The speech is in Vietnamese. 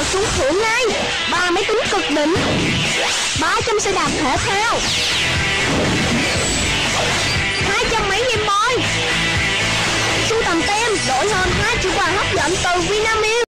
trúng thưởng ngay. 3 máy tính cực đỉnh, 300 xe đạp thể thao, 200 máy Game Boy. Sưu tầm tem đổi hơn 2 triệu quà hấp dẫn từ Vinamilk.